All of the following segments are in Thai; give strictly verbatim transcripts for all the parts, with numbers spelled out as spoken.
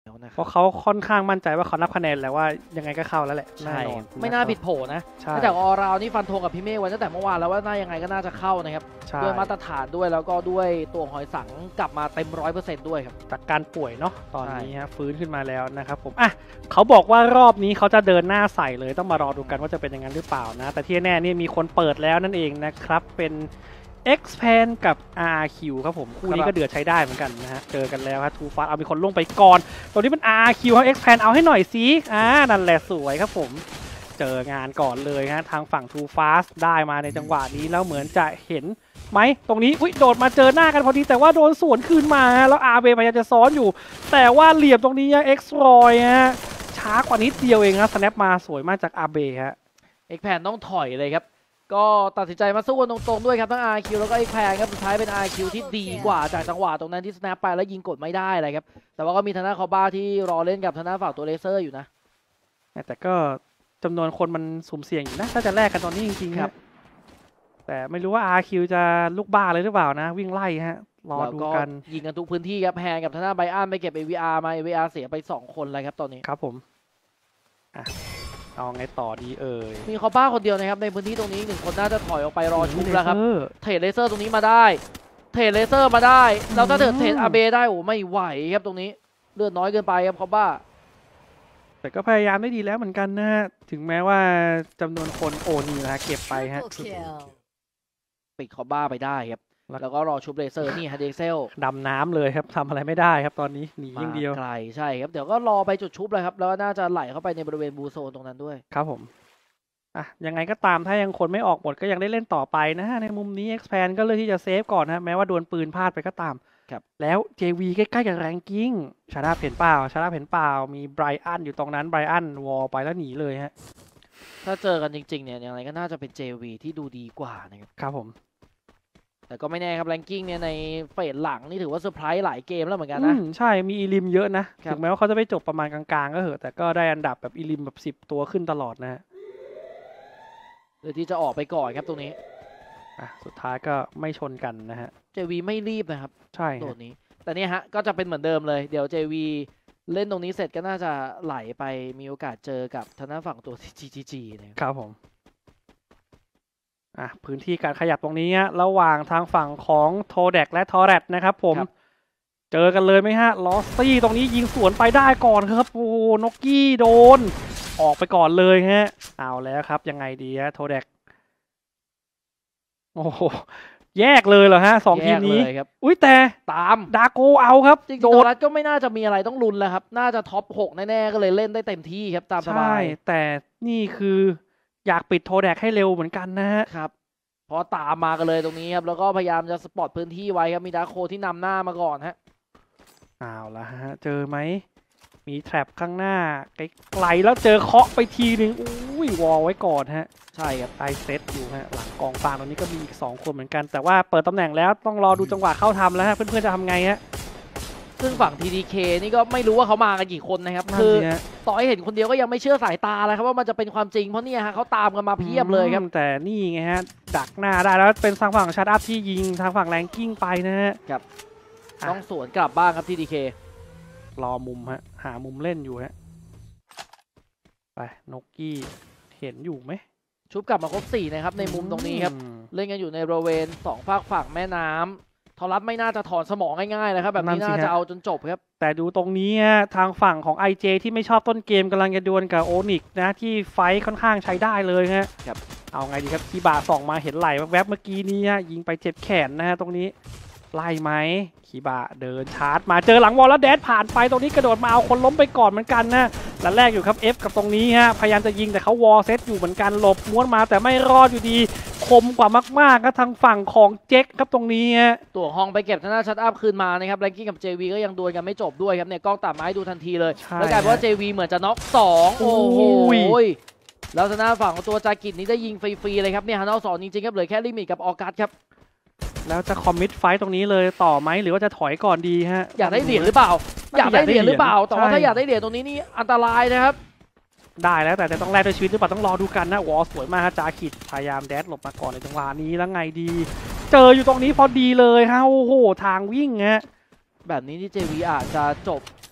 เพราะเขาค่อนข้างมั่นใจว่าเขานับคะแนนแล้วว่ายังไงก็เข้าแล้วแหละใช่ไม่น่าผิดโผนะแต่ออราวนี่ฟันธงกับพี่เมฆไว้ตั้งแต่เมื่อวานแล้วว่าน่ายังไงก็น่าจะเข้านะครับด้วยมาตรฐานด้วยแล้วก็ด้วยตัวหอยสังกลับมาเต็มร้อยเปอร์เซ็นต์ด้วยครับจากการป่วยเนาะตอนนี้ฮะฟื้นขึ้นมาแล้วนะครับผมอ่ะเขาบอกว่ารอบนี้เขาจะเดินหน้าใส่เลยต้องมารอดูกันว่าจะเป็นอย่างนั้นหรือเปล่านะแต่ที่แน่นี่มีคนเปิดแล้วนั่นเองนะครับเป็นExpand กับ อาร์ อาร์ คิว ครับผมคู่นี้ก็เดือดใช้ได้เหมือนกันนะฮะเจอกันแล้วครับ Too Fast เอามีคนลงไปก่อนตัวนี้เป็น อาร์ อาร์ คิว ครับ Expand เอาให้หน่อยสิอ่านั่นแหละสวยครับผมเจองานก่อนเลยฮะทางฝั่ง Too Fast ได้มาในจังหวะนี้แล้วเหมือนจะเห็นไหมตรงนี้อุ้ยโดดมาเจอหน้ากันพอดีแต่ว่าโดนสวนคืนมาแล้ว อาร์ เบ พยายามจะซ้อนอยู่แต่ว่าเหลี่ยมตรงนี้ยัง X-Roy ฮะช้ากว่านิดเดียวเองนะ Snap มาสวยมากจาก อาร์ เบ ฮะ Expand ต้องถอยเลยครับก็ตัดสินใจมาสู้กันตรงๆด้วยครับทั้ง อาร์ คิว แล้วก็ Expand ครับสุดท้ายเป็น อาร์ คิว ที่ดีกว่าจากจังหวะตรงนั้นที่ snap ไปแล้วยิงกดไม่ได้เลยครับแต่ว่าก็มีธนาคอบ้าที่รอเล่นกับธนาฝั่งตัวเลเซอร์อยู่นะแต่ก็จำนวนคนมันสุ่มเสี่ยงอยู่นะถ้าจะแลกกันตอนนี้จริงๆครับแต่ไม่รู้ว่า อาร์ คิว จะลูกบ้าเลยหรือเปล่านะวิ่งไล่ฮะรอดูกันยิงกันทุกพื้นที่ครับแฮนกับธนาไบอันไปเก็บ เอ วี อาร์ มา เอ วี อาร์ เสียไปสองคนเลยครับตอนนี้ครับผมอ่ะเอาไงต่อดีเอ่ยมีคอบ้าคนเดียวนะครับในพื้นที่ตรงนี้หนึ่งคนน่าจะถอยออกไปรอชุบแล้วครับเทรดเลเซอร์ตรงนี้มาได้เทรดเลเซอร์มาได้แล้วถ้าเกิดเทรดอาร์เบได้โอ้ไม่ไหวครับตรงนี้เลือดน้อยเกินไปครับคอบ้าแต่ก็พยายามได้ดีแล้วเหมือนกันนะฮะถึงแม้ว่าจำนวนคนโอนี่นะเก็บไปฮะปิดคอบ้าไปได้ครับแล้วก็รอชุบเลเซอร์นี่ฮะเดเซลดำน้ำเลยครับทำอะไรไม่ได้ครับตอนนี้หนีอย่างเดียวไกลใช่ครับเดี๋ยวก็รอไปจุดชุบเลยครับแล้วน่าจะไหลเข้าไปในบริเวณบูโซนตรงนั้นด้วยครับผมอ่ะยังไงก็ตามถ้ายังคนไม่ออกหมดก็ยังได้เล่นต่อไปนะฮะในมุมนี้ Expand ก็เลยที่จะเซฟก่อนนะแม้ว่าโดนปืนพลาดไปก็ตามครับแล้ว เจ วี ใกล้ๆกับแรงกิ้งชาดาเห็นเปล่าชาดาเห็นเปล่ามีไบรอันอยู่ตรงนั้นไบรอันวอลไปแล้วหนีเลยฮะถ้าเจอกันจริงๆเนี่ยอย่างไรก็น่าจะเป็น เจ วี ที่ดูดีกว่านะครับครับผมแต่ก็ไม่แน่ครับแรงกิ้งเนี่ยในเฟสหลังนี่ถือว่าเซอร์ไพรส์หลายเกมแล้วเหมือนกันนะใช่มีอีลิมเยอะนะถึงแม้ว่าเขาจะไปจบประมาณกลางๆก็เหอะแต่ก็ได้อันดับแบบอีลิมแบบสิบตัวขึ้นตลอดนะฮะเดี๋ยวที่จะออกไปก่อนครับตรงนี้อ่ะสุดท้ายก็ไม่ชนกันนะฮะเจ วี ไม่รีบนะครับใช่ตัวนี้แต่เนี่ยฮะก็จะเป็นเหมือนเดิมเลยเดี๋ยว เจ วี เล่นตรงนี้เสร็จก็น่าจะไหลไปมีโอกาสเจอกับทางด้านฝั่งตัว จี จี จีนะครับผมอ่ะพื้นที่การขยับตรงนี้ระหว่างทางฝั่งของโทเด็กและทอร์เรตนะครับผมเจอกันเลยไหมฮะลอสซี่ตรงนี้ยิงสวนไปได้ก่อนครับโอ้นกกี้โดนออกไปก่อนเลยฮะเอาแล้วครับยังไงดีฮะโทเด็กโอ้โหแยกเลยเหรอฮะสองทีมนี้อุ้ยแต่ตามดาโกเอาครับจริงๆโดนก็ไม่น่าจะมีอะไรต้องลุ้นแล้วครับน่าจะท็อปหกแน่ๆก็เลยเล่นได้เต็มที่ครับตามสบายแต่นี่คืออยากปิดโทเด็กให้เร็วเหมือนกันนะฮะครับเพราะตามมากันเลยตรงนี้ครับแล้วก็พยายามจะสปอตพื้นที่ไว้ครับมีดาโคที่นำหน้ามาก่อนฮะเอาละฮะเจอไหมมีแทร็บข้างหน้าไกลๆแล้วเจอเคาะไปทีหนึ่งอุ้ยวอลไว้ก่อนฮะใช่ครับไอเซตอยู่ฮะหลังกองฟางตรงนี้ก็มีอีกสองคนเหมือนกันแต่ว่าเปิดตำแหน่งแล้วต้องรอดูจังหวะเข้าทำแล้วฮะเพื่อนๆจะทำไงฮะซึ่งฝั่ง ที ดี เค นี่ก็ไม่รู้ว่าเขามากันกี่คนนะครับคือต่อให้เห็นคนเดียวก็ยังไม่เชื่อสายตาเลยครับว่ามันจะเป็นความจริงเพราะเนี่ยฮะเขาตามกันมาเพียบเลยครับแต่นี่ไงฮะดักหน้าได้แล้วเป็นทางฝั่งชาร์ดอัพที่ยิงทางฝั่งแรงกิ้งไปนะฮะครับต้องสวนกลับบ้างครับ ที ดี เครอมุมฮะหามุมเล่นอยู่ฮะไปนกกี้เห็นอยู่ไหมชุบกลับมาครบสี่นะครับในมุมตรงนี้ครับเล่นกันอยู่ในบริเวณสองฝากฝั่งแม่น้ำทอรัสไม่น่าจะถอนสมองง่ายๆเลยครับแบบนี้น่าจะเอาจนจบครับแต่ดูตรงนี้ทางฝั่งของ ไอ เจ ที่ไม่ชอบต้นเกมกำลังจะดวลกับโอนิกนะที่ไฟค่อนข้างใช้ได้เลยฮะครับเอาไงดีครับคีบาส่องมาเห็นไหลแวบๆเมื่อกี้นี้ยิงไปเจ็บแขนนะฮะตรงนี้ไล่ไหมคีบาเดินชาร์จมาเจอหลังวอลแล้วแดดผ่านไปตรงนี้กระโดดมาเอาคนล้มไปก่อนเหมือนกันนะแล้วแรกอยู่ครับ F กับตรงนี้ฮะพยายามจะยิงแต่เขาวอลเซตอยู่เหมือนกันหลบม้วนมาแต่ไม่รอดอยู่ดีคมกว่ามากๆครับทางฝั่งของเจ็คครับตรงนี้ฮะตัวห้องไปเก็บทางด้านชัดอัพคืนมานะครับแรงกิ้งกับ เจ วี ก็ยังดวลกันไม่จบด้วยครับเนี่ยกล้องตัดไม้ดูทันทีเลยแล้วกลายเป็นว่า เจ วี เหมือนจะน็อกสองโอ้โหแล้วทางด้านฝั่งของตัวจากิจนี้ได้ยิงฟรีๆเลยครับเนี่ยฮะน็อกสองจริงๆครับเหลือแค่ลิมิตกับออกัสครับแล้วจะคอมมิตไฟต์ตรงนี้เลยต่อไหมหรือว่าจะถอยก่อนดีฮะอยากได้เหรียญหรือเปล่าอยากได้เหรียญหรือเปล่าแต่ว่าถ้าอยากได้เหรียญตรงนี้นี่อันตรายนะครับได้แล้วแต่จะต้องแลกด้วยชีวิตหรือเปล่าต้องรอดูกันนะวอลสวยมากฮะจาคิดพยายามแดดหลบมาก่อนในจังหวะนี้แล้วไงดีเจออยู่ตรงนี้พอดีเลยฮะโอ้โหทางวิ่งฮะแบบนี้ที่ เจ วี อาจจะจบ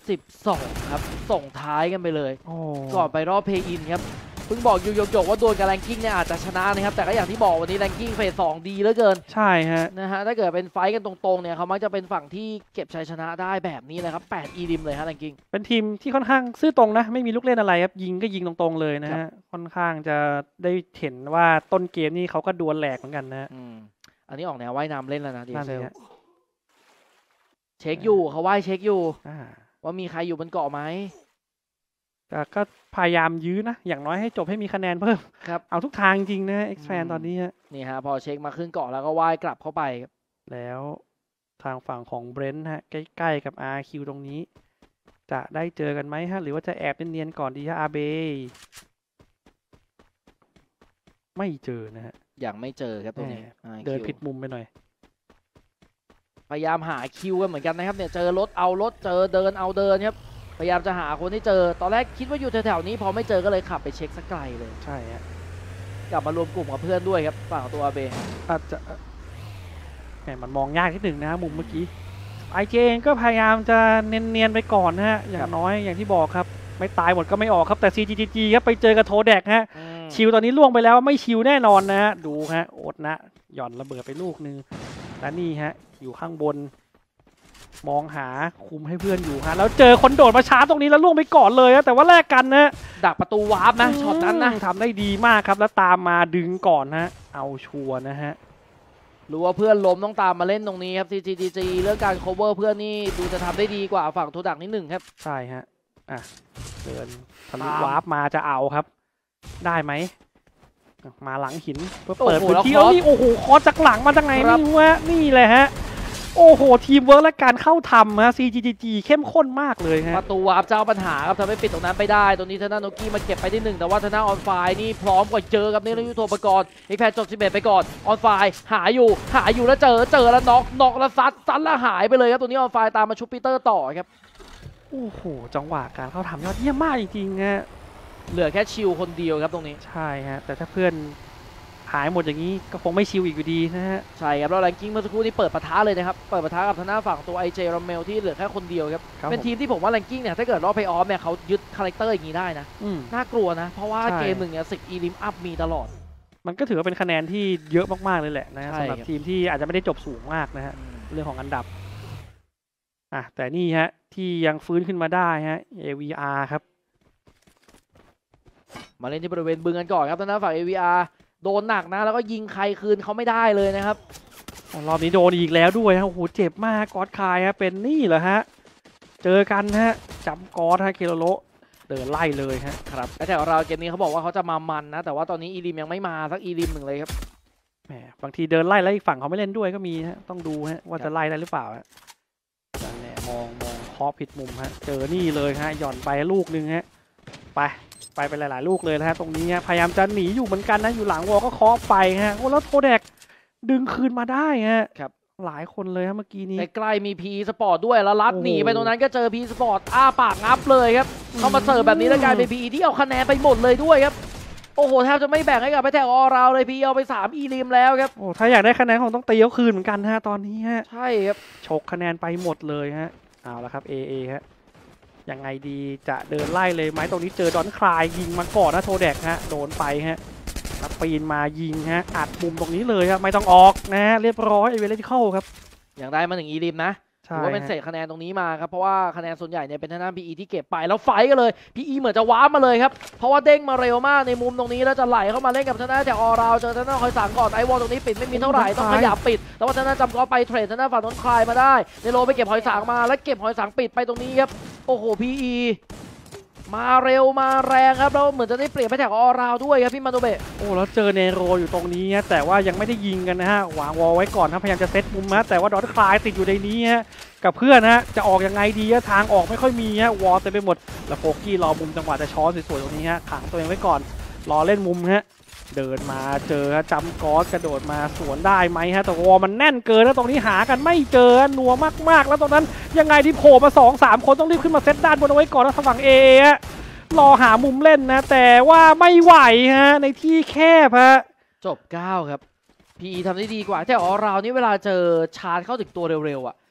สิบสองครับส่งท้ายกันไปเลยโอ้ก่อนไปรอบเพย์อินครับเพิ่งบอกยูโยโยกว่าโดนกับแรงกิ้งเนี่ยอาจจะชนะนะครับแต่ก็อย่างที่บอกวันนี้แรงกิ้งเฟสสองดีเหลือเกินใช่ฮะนะฮะถ้าเกิดเป็นไฟท์กันตรงๆเนี่ยเขามักจะเป็นฝั่งที่เก็บชัยชนะได้แบบนี้เลยครับแปดอีริมเลยฮะแรงกิ้งเป็นทีมที่ค่อนข้างซื่อตรงนะไม่มีลูกเล่นอะไรครับยิงก็ยิงตรงๆเลยนะฮะค่อนข้างจะได้เห็นว่าต้นเกมนี่เขาก็ดวลแหลกเหมือนกันนะอืมอันนี้ออกแนวว่ายน้ำเล่นแล้วนะดีนั่นเซเลลยฮะเช็คอยู่เขาว่ายเช็คอยู่อ่าว่ามีใครอยู่บนเกาะไหมแต่ก็พยายามยื้อนะอย่างน้อยให้จบให้มีคะแนนเพิ่มครับเอาทุกทางจริงนะเอ็กซ์แฟนอืมตอนนี้ฮะนี่ฮะพอเช็คมาขึ้นเกาะแล้วก็ว่ายกลับเข้าไปครับแล้วทางฝั่งของเบรนท์ฮะใกล้ๆกับ อาร์ คิว ตรงนี้ จะได้เจอกันไหมฮะหรือว่าจะแอบเนียนๆก่อนดีฮะอาเบไม่เจอนะฮะยังไม่เจอครับตัวนี้แหม่อ่าเดินคิวผิดมุมไปหน่อยพยายามหาคิวกันเหมือนกันนะครับเนี่ยเจอรถเอารถเจอเดินเอาเดินครับพยายามจะหาคนที่เจอตอนแรกคิดว่าอยู่แถวๆนี้พอไม่เจอก็เลยขับไปเช็คสักไกลเลยใช่ฮะกลับมารวมกลุ่มกับเพื่อนด้วยครับฝั่งของตัวอาเบอาจจะแหมมันมองยากนิดหนึ่งนะมุมเมื่อกี้ไอเจเองก็พยายามจะเนียนๆไปก่อนนะฮะอย่างน้อยอย่างที่บอกครับ ไม่ตายหมดก็ไม่ออกครับแต่ ซี จี จี จี ครับไปเจอกับโทแดกฮะอืมชิวตอนนี้ล่วงไปแล้วไม่ชิวแน่นอนนะฮะดูฮะโอดนะหย่อนระเบิดไปลูกนึงและนี่ฮะอยู่ข้างบน มองหาคุมให้เพื่อนอยู่ฮะแล้วเจอคนโดดมาช้าตรงนี้แล้วล่วงไปก่อนเลยฮะแต่ว่าแลกกันนะดักประตูวาร์ปนะช็อตนั้นนะทำได้ดีมากครับแล้วตามมาดึงก่อนฮะเอาชัวร์นะฮะรู้ว่าเพื่อนล้มต้องตามมาเล่นตรงนี้ครับ ซี จี จี จี เรื่องการ cover เพื่อนนี่ดูจะทำได้ดีกว่าฝั่งโทดักนิดหนึ่งครับใช่ฮะอ่ะเดินทะลุตามวาร์ปมาจะเอาครับ ได้ไหมอ่ะมาหลังหินเพื่อโอ้โหเปิดพื้นที่แล้วแล้วคอสนี่โอ้โหคอสจากหลังมาจากไหนครับไม่รู้ฮะนี่เลยฮะโอ้โหทีมเวิร์กและการเข้าทำฮะ ซี จี จี จี เข้มข้นมากเลยฮะประตูวาร์ปเจ้าปัญหาครับทำให้ปิดตรงนั้นไปได้ตรงนี้ธนาโนกี้มาเก็บไปที่หนึ่งแต่ว่าธนาออนไฟนี่พร้อมกว่าเจอกับนี่แล้วยุทโธปกรณ์อีกแพนจบสิบเอ็ดไปก่อนออนไฟหาอยู่หาอยู่แล้วเจอเจอแล้วน็อกน็อกแล้วซัดซัดแล้วหายไปเลยครับตัวนี้ออนไฟตามมาชุบปีเตอร์ต่อครับโอ้โหจังหวะการเข้าทำยอดเยี่ยมมากจริงๆฮะเหลือแค่ชิลคนเดียวครับตรงนี้ใช่ฮะแต่ถ้าเพื่อนหายหมดอย่างนี้ก็คงไม่ชิวอีกอยู่ดีนะฮะใช่ครับแล้วแรงกิ้งเมื่อสักครู่นี้เปิดปะทะเลยนะครับเปิดปะทะกับทางหน้าฝั่งตัว ไอ เจ รอมเมลที่เหลือแค่คนเดียวครับครับเป็นทีมที่ผมว่าแรงกิ้งเนี่ยถ้าเกิดรอบเพย์ออฟเนี่ยเขายึดคาแรคเตอร์อย่างนี้ได้นะอืมน่ากลัวนะ เพราะว่าใช่เกมหนึ่งเนี่ยสิบอีลิมอัพมีตลอดมันก็ถือว่าเป็นคะแนนที่เยอะมากๆเลยแหละนะใช่สำหรับครับทีมที่อาจจะไม่ได้จบสูงมากนะฮะเรื่องของอันดับอ่ะแต่นี่ฮะที่ยังฟื้นขึ้นมาได้ฮะ เอ วี อาร์ ครับมาเล่นที่บริเวณบึงกันก่อนครับทางหน้าฝั่ง เอ วี อาร์ โดนหนักนะแล้วก็ยิงใครคืนเขาไม่ได้เลยนะครับรอบนี้โดนอีกแล้วด้วยฮะโอ้โหเจ็บมากกอดคายฮะเป็นนี่เหรอฮะเจอกันฮะจำกอดฮะเคโรโลเดินไล่เลยฮะครับและแถวเราเกมนี้เขาบอกว่าเขาจะมามันนะแต่ว่าตอนนี้อีลิมยังไม่มาสักอีลิมหนึ่งเลยครับแหมบางทีเดินไล่แล้วอีกฝั่งเขาไม่เล่นด้วยก็มีฮะต้องดูฮะว่าครัจะบไล่ได้หรือเปล่าฮะนั่นแหละมองมองเคาะผิดมุมฮะเจอนี่เลยฮะหย่อนไปลูกนึงฮะไปไปไปหลายๆลูกเลยนะฮะตรงนี้ฮะพยายามจะหนีอยู่เหมือนกันนะอยู่หลังวอลก็เคาะไปฮะโอ้แล้วโทแดกดึงคืนมาได้ฮะครับหลายคนเลยฮะเมื่อกี้นี้ใกล้ๆมีพีสปอร์ตด้วยแล้วลัดโอ้โหหนีไปตรงนั้นก็เจอพีสปอร์ตอ้าปากงับเลยครับเข้ามาเสิร์ฟแบบนี้แล้วกลายเป็นพีที่เอาคะแนนไปหมดเลยด้วยครับโอ้โหแทบจะไม่แบ่งให้กับไปแทกออราวเลยพีเอาไปสามอีลิมแล้วครับโอ้ถ้าอยากได้คะแนนคงต้องตีเขาคืนเหมือนกันฮะตอนนี้ฮะใช่ครับฉกคะแนนไปหมดเลยฮะเอาละครับ เอ เอ ฮะยังไงดีจะเดินไล่เลยไหมตรงนี้เจอดอนคลายยิงมาก่อนนะโทแดกฮะโดนไปฮะแล้วปีนมายิงฮะอัดมุมตรงนี้เลยครับไม่ต้องออกนะฮะเรียบร้อยเอเวอเรสต์เข้าครับอย่างได้มาหนึ่งอีลิมนะใช่ถือว่าเป็นเศฮะษคะแนนตรงนี้มาครับเพราะว่าคะแนนส่วนใหญ่เนี่ยเป็นทางด้าน พี อี ที่เก็บไปแล้วไฟท์กันเลย พี อี เหมือนจะว้าร์ปมาเลยครับเพราะว่าเด้งมาเร็วมากในมุมตรงนี้แล้วจะไหลเข้ามาเล่นกับทางด้านจากออราวเจอทางด้านคอยสางก่อนไอวอลตรงนี้ปิดไม่มีเท่าไหร่ต้องขยับปิดแต่ว่าทางด้านจำก็ไปเทรดทางด้านฝั่งนนคลายมาได้ในโลไปเก็บหอยสางมาแล้วเก็บหอยสางปิดไปตรงนี้ครับโอ้โห พี อี มาเร็วมาแรงครับแล้วเหมือนจะได้เปรียบไปแถกออราวด้วยครับพี่มาโตเบะโอ้แล้วเจอเนโรอยู่ตรงนี้ฮะแต่ว่ายังไม่ได้ยิงกันนะฮะวางวอลไว้ก่อนครับพยายามจะเซตมุมนะแต่ว่าดอนคลายติดอยู่ในนี้ฮะกับเพื่อนฮะจะออกยังไงดีฮะทางออกไม่ค่อยมีฮะวอลเต็มไปหมดแล้วโฟกี้รอมุมจังหวะจะช้อนสวยๆตรงนี้ฮะขังตัวเองไว้ก่อนรอเล่นมุมฮะเดินมาเจอฮะจำกอสกระโดดมาสวนได้ไหมฮะแต่วอลมันแน่นเกินแล้วตรงนี้หากันไม่เจอนัวมากๆแล้วตรงนั้นยังไงที่โผล่มา สองสาม คนต้องรีบขึ้นมาเซตด้านบนเอาไว้ก่อนแล้วฝั่งเอฮะรอหามุมเล่นนะแต่ว่าไม่ไหวฮะในที่แคบฮะจบเก้าครับ พี อี ทำได้ดีกว่าแต่ออราวนี่เวลาเจอชาร์จเข้าถึงตัวเร็วๆอ่ะ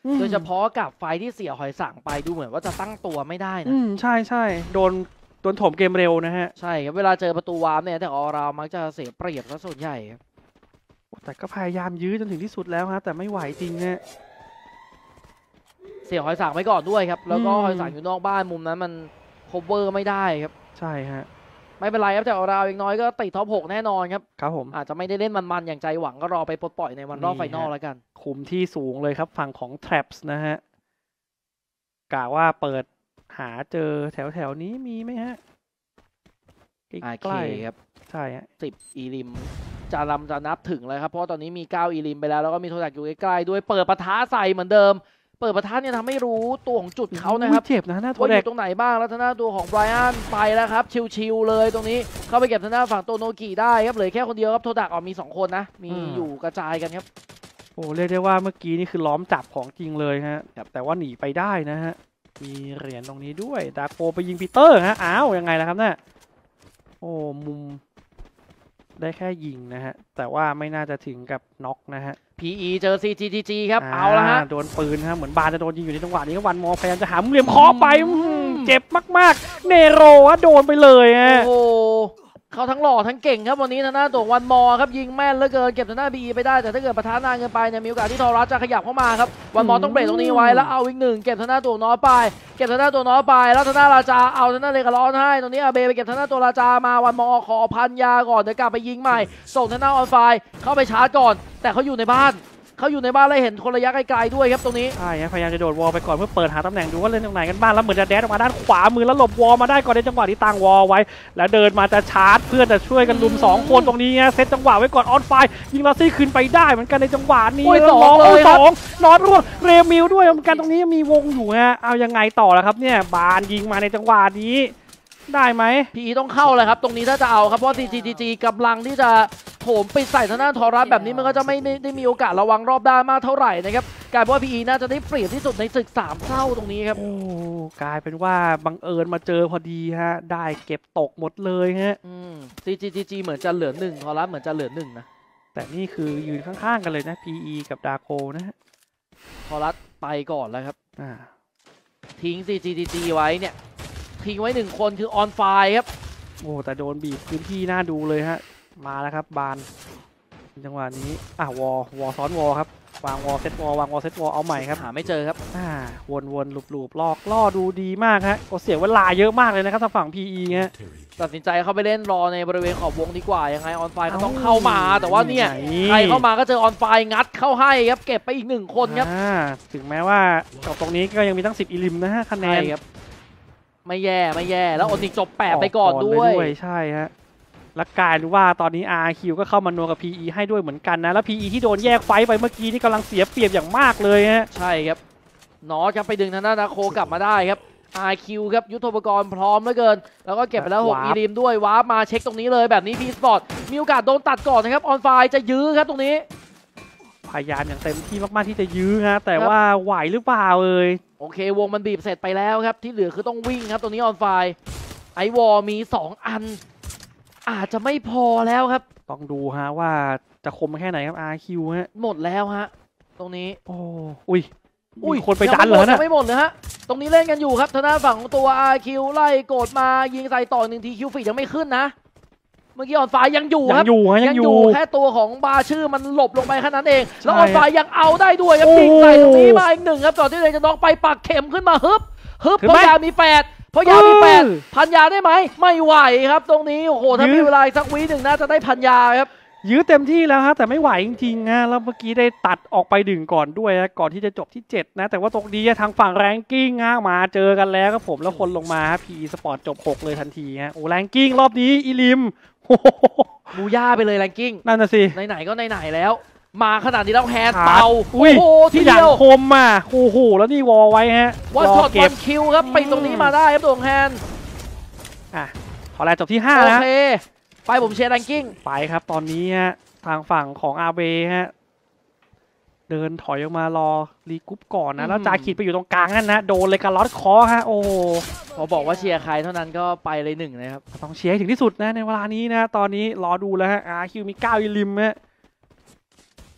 โดยเฉพาะกับไฟที่เสียหอยสังไปดูเหมือนว่าจะตั้งตัวไม่ได้นะอืมใช่ใช่โดนโดนถมเกมเร็วนะฮะใช่ครับเวลาเจอประตูวาร์ปเนี่ยแต่ออเรามักจะเสียเปรียบซะส่วนใหญ่ครับแต่ก็พยายามยื้อจนถึงที่สุดแล้วฮะแต่ไม่ไหวจริงฮะเสียหอยสังไว้ก่อนด้วยครับแล้วก็อืมหอยสังอยู่นอกบ้านมุมนั้นมัน cover ไม่ได้ครับใช่ฮะไม่เป็นไรครับแต่ออเราอย่างน้อยก็ติดท็อปหกแน่นอนครับครับผมอาจจะไม่ได้เล่นมันๆอย่างใจหวังก็รอไปปลดปล่อยในวันรอบนี่ไฟฮะนอลแล้วกันคุมที่สูงเลยครับฝั่งของ Traps นะฮะกะว่าเปิดหาเจอแถวแถวๆนี้มีไหมฮะใโอกล้เคๆครับใช่ฮะสิบอีริมจะลำจะนับถึงเลยครับเพราะตอนนี้มีเก้าอีริมไปแล้วแล้วก็มีโทดักอยู่ใกล้ๆด้วยเปิดปะทะใส่เหมือนเดิม เปิดปะทะเนี่ยทำให้รู้ตัวของจุดเขานะครับอุ๊ยเจ็บนะหน้าโทว่าอแดกยู่ตรงไหนบ้างแล้วทางด้านตัวของไบรอันไปแล้วครับชิวๆเลยตรงนี้เข้าไปเก็บทางด้านฝั่งโตโนกิได้ครับเหลือแค่คนเดียวครับโทดักออกมีสองคนนะมีอยู่กระจายกันครับโอ้เรียกได้ว่าเมื่อกี้นี่คือล้อมจับของจริงเลยฮะแต่ว่าหนีไปได้นะฮะมีเหรียญตรงนี้ด้วยดาโกไปยิงปีเตอร์ฮะอ้าวยังไงล่ะครับเนี่ยโอ้มุมได้แค่ยิงนะฮะแต่ว่าไม่น่าจะถึงกับน็อกนะฮะพี อี เจอ ซี จี จี จี ครับเอาละฮะโดนปืนฮะเหมือนบานจะโดนยิงอยู่ในจังหวะนี้ก็วันมอพยายามจะหามุมเหลี่ยมเคาะไปอืมเจ็บมากๆเนโรฮะโดนไปเลยฮะโอ้โหเขาทั้งหล่อทั้งเก่งครับวันนี้ทางด้านตัววันมอครับยิงแม่นเหลือเกินเก็บทางด้านบีไปได้แต่ถ้าเกิดประธานนานเกินไปเนี่ยมีโอกาสที่ทอรัสจะขยับเข้ามาครับวันมอต้องเบรกตรงนี้ไว้แล้วเอาอีกหนึ่งเก็บทางด้านตัวน้อยไปเก็บทางด้านตัวน้อยไปแล้วทางด้านราชาเอาทางด้านเลกาลอนให้ตรงนี้อาเบไปเก็บทางด้านตัวราชามาวันมอขอพันยาก่อนเดี๋ยวกลับไปยิงใหม่ส่งทางด้านออนไฟเข้าไปชาร์จก่อนแต่เขาอยู่ในบ้านเขาอยู่ในบ้านแล้วเห็นคนระยะไกลๆด้วยครับตรงนี้ใช่ฮะพยายามจะโดดวอลไปก่อนเพื่อเปิดหาตำแหน่งดูว่าเล่นตรงไหนกันบ้างแล้วเหมือนจะแดดออกมาด้านขวามือแล้วหลบวอลมาได้ก่อนในจังหวะที่ตั้งวอลไว้ แล้วเดินมาจะชาร์จเพื่อจะช่วยกันลุมสองคนตรงนี้ฮะเซตจังหวะไว้ก่อนออนไฟยิงลอซี่ขึ้นไปได้เหมือนกันในจังหวะนี้โอ้ยแล้วสองมเลยโอ้ครับสองนอตร่วงเรมิลด้วยเหมือนกันตรงนี้มีวงอยู่ฮะเอายังไงต่อแล้วครับเนี่ยบานยิงมาในจังหวะนี้ได้ไหมพี อี ต้องเข้าเลยครับตรงนี้ถ้าจะเอาครับเพราะ ซี จี จี จี กำลังที่จะโถมไปใส่ทางด้านทอรัสแบบนี้มันก็จะไม่ได้ได้มีโอกาสระวังรอบด้านมากเท่าไหร่นะครับกลายเป็นว่า พี อี น่าจะได้เปรียบที่สุดในศึกสามเศร้าตรงนี้ครับโอ้กลายเป็นว่าบังเอิญมาเจอพอดีฮะได้เก็บตกหมดเลยฮะอืม ซี จี จี จี เหมือนจะเหลือหนึ่งทอรัสเหมือนจะเหลือหนึ่งนะแต่นี่คือยืนข้างๆกันเลยนะ พี อี กับดาโคนะฮะทอรัสไปก่อนแล้วครับอ่าทิ้ง ซี จี จี จี ไว้เนี่ยทิ้งไว้หนึ่งคนคือออนไฟครับโอ้แต่โดนบีบพื้นที่น่าดูเลยฮะมาแล้วครับบานจังหวะนี้อ่ะวอวอซ้อนวอครับวางวอเซตวอวางวอเซตวอเอาใหม่ครับหาไม่เจอครับอ่าวนวนลูบลูบลอกล่อดูดีมากฮะโอ้เสียเวลาเยอะมากเลยนะครับทางฝั่ง พี อี ฮะตัดสินใจเข้าไปเล่นรอในบริเวณขอบวงดีกว่ายังไงออนไฟก็ต้องเอ้าเข้ามาแต่ว่าเนี่ยไหนใครเข้ามาก็เจอออนไฟงัดเข้าให้ครับเก็บไปอีกหนึ่งคนครับอ่าถึงแม้ว่าจบตรงนี้ก็ยังมีตั้งสิบอิลิมนะฮะคะแนใช่นครับไม่แย่ไม่แย่แล้วโอนิกจบแปดไปก่อนด้วยเลยใช่ฮะและกลายรู้ว่าตอนนี้ อาร์ คิว ก็เข้ามานัวกับ พี อี ให้ด้วยเหมือนกันนะแล้ว พี อี ที่โดนแยกไฟท์ไปเมื่อกี้นี่กำลังเสียเปรียบอย่างมากเลยฮะใช่ครับนอสครับไปดึงทางด้านนาโคกลับมาได้ครับ อาร์ คิว ครับยุทโธปกรณ์พร้อมเหลือเกินแล้วก็เก็บไปแล้วหกวาร์ปอีริมด้วยวาร์ปมาเช็คตรงนี้เลยแบบนี้พีสปอร์ตมีโอกาสโดนตัดก่อนนะครับออนไฟจะยื้อครับตรงนี้พยายามอย่างเต็มที่มากๆที่จะยื้อฮะแต่ครับว่าไหวหรือเปล่าเอ่ยโอเควงมันบีบเสร็จไปแล้วครับที่เหลือคือต้องวิ่งครับตรงนี้ออนไฟไอวอลมีสองอันอาจจะไม่พอแล้วครับต้องดูฮะว่าจะคมแค่ไหนครับ อาร์ คิว ฮะหมดแล้วฮะตรงนี้โอ้อุ้ยอุ้ยมีคนไปดันเหรอยังนะไม่หมดเลยฮะตรงนี้เล่นกันอยู่ครับทางด้านฝั่งของตัว อาร์ คิว ไล่โกดมายิงใส่ต่อหนึ่งทีคิวฟีดยังไม่ขึ้นนะเมื่อกี้ออนไฟยังอยู่ยัครังบอยู่ฮะยังอยู่แค่ตัวของบาชื่อมันหลบลงไปแค่นั้นเองใช่แล้วออนไฟยังเอาได้ด้วยครับโอ้ยิงใส่ตรงนี้มาอีกหนึ่งครับก่อนที่เลยจะน้องไปปักเข็มขึ้นมาฮึบฮึบถึงเพไหมราะยามีแปดเพราะยามีแปดเออพันยาได้ไหมไม่ไหวครับ ตรงนี้โอ้โหถ้ายื้มีอเวลาอีกสักวิหนึ่งน่าจะได้พันยาครับยื้อเต็มที่แล้วฮะแต่ไม่ไหวจริงๆฮะแล้วเมื่อกี้ได้ตัดออกไปดึงก่อนด้วยฮะก่อนที่จะจบที่เจ็ดนะแต่ว่าตรงนี้ทางฝั่งแรงกิ้งฮะมาเจอกันแล้วครับผมแล้วคนลงมาฮะ พี อี Sport จบหกเลยทันทีฮะโอ้แรงกิ้งรอบนี้อีลิมโอ้โหบูย่าไปเลยแรงกิ้งนั่นน่ะสิไหนๆก็ไหนๆแล้ว มาขนาดนี้แล้วแฮนด์ครับเป่าอุ้โอ้ยโหทีที่อเดีย่างยวคมอ่ะโอ้โหแล้วนี่วอลไว้ฮะวันรอช็อตเก็วับนคิวครับไปตรงนี้มาได้ครับตัวของแฮนด์อ่ะขอแรกจบที่ห้าโอนะเคไปผมเชียร์แรงกิ้งไปครับตอนนี้ฮะทางฝั่งของอาเบฮะเดินถอยออกมารอรีกรุ๊ปก่อนนะแล้วจาคิดไปอยู่ตรงกลางนั่นนะโดนเลยการล็อตคอฮะโอ้พอบอกว่าเชียร์ใครเท่านั้นก็ไปเลยหนึ่งนะครับต้องเชียร์ให้ถึงที่สุดนะในเวลานี้นะตอนนี้รอดูแล้วฮะอาร์คิวมีเก้าอิลิมฮะ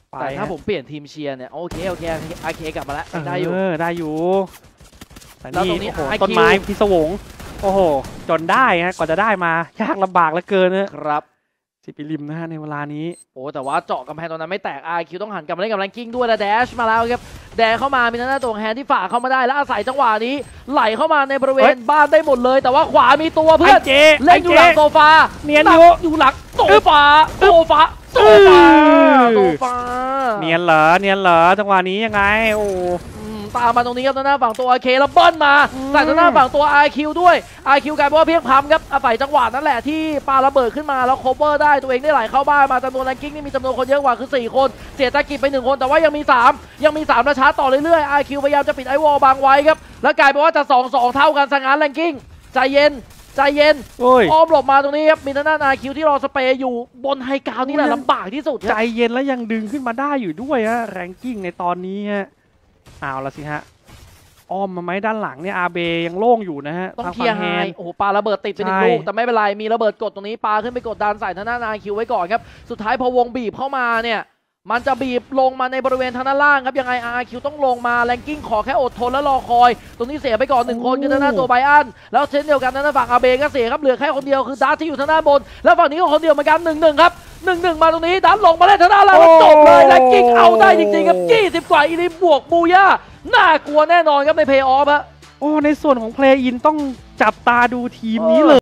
แต่ถ้าผมเปลี่ยนทีมเชียร์เนี่ยโอเคโอเคอาเคกลับมาแล้วได้อยู่เออได้อยู่แต่แล้วตรงนี้นี่โอ้โหไอคิวต้นไม้พิศวงโอ้โหจนได้ฮะกว่าจะได้มายากลำบากเหลือเกินนะครับ สิปิริมนะฮะในเวลานี้โอ้แต่ว่าเจาะกำแพงตรงนั้นไม่แตก อาร์ คิว ต้องหันกลับมาเล่นกับแรงกิ้งด้วยแล้วแดชมาแล้วครับแดชเข้ามามีหน้าตัวแฮนด์ที่ฝ่าเข้ามาได้แล้วอาศัยจังหวะนี้ไหลเข้ามาในบริเวณบ้านได้หมดเลยแต่ว่าขวามีตัวเพื่อนเล่นอยู่หลังโซฟาเนียนอยู่อยู่หลังโซฟาโซฟาโซฟาโซฟาเนียนเหรอเนียนเหรอจังหวะนี้ยังไงโอ้ตามมาตรงนี้ครับทางหน้าฝั่งตัว อาร์ เค แล้วเบิ้ลมาใส่ทางหน้าฝั่งตัว อาร์ คิว ด้วย อาร์ คิว กลายเป็นว่าเพียงพัมครับอาศัยจังหวะนั่นแหละที่ปาระเบิดขึ้นมาแล้วโคเวอร์ได้ตัวเองได้ไหลเข้าบ้านมาจำนวนแรงกิ้งนี่มีจำนวนคนเยอะกว่าคือสี่คนเสียตะกิจไปหนึ่งคนแต่ว่ายังมีสามยังมีสามและชาร์จต่อเรื่อยๆ อาร์ คิว พยายามจะปิดไอวอลบังไว้ครับแล้วกลายเป็นว่าจะสอง สองเท่ากันสังหารแรงกิ้งใจเย็นใจเย็นอ้อมหลบมาตรงนี้ครับมีทางด้าน อาร์ คิว ที่รอสเปรย์อยู่บนไฮกราวนี่แหละลำบากที่สุดใจเย็นแล้วยังดึงขึ้นมาได้อยู่ด้วยฮะแรงกิ้งในตอนนี้ฮะเอาละสิฮะอ้อมมาไหมด้านหลังเนี่ยอาเบยังโล่งอยู่นะฮะต้องเคลียร์ไฮโอ้โหปาระเบิดติดไปหนึ่งลูกแต่ไม่เป็นไรมีระเบิดกดตรงนี้ปาขึ้นไปกดดันใส่ทางด้าน อาร์ คิว ไว้ก่อนครับสุดท้ายพอวงบีบเข้ามาเนี่ยมันจะบีบลงมาในบริเวณทางด้านล่างครับยังไง อาร์ คิว ต้องลงมาแรงกิ้งขอแค่อดทนแล้วรอคอยตรงนี้เสียไปก่อนหนึ่งคนคือทางด้านตัวไบอันแล้วเช่นเดียวกันทางด้านฝั่งอาเบก็เสียครับเหลือแค่คนเดียวคือดัตที่อยู่ทางด้านบนแล้วฝั่งนี้ก็คนเดียวเหมือนกันหนึ่งหนึ่งครับหนึ่งหนึ่งมาตรงนี้ดัตลงมาเล่นทางด้านล่างแล้วจบเลยแรงกิ้งเอาได้จริงๆครับยี่สิบกว่าอีลิมบวกบูย่าน่ากลัวแน่นอนครับในเพย์ออฟฮะโอ้ในส่วนของเพลย์อินต้องจับตาดูทีมนี้เลย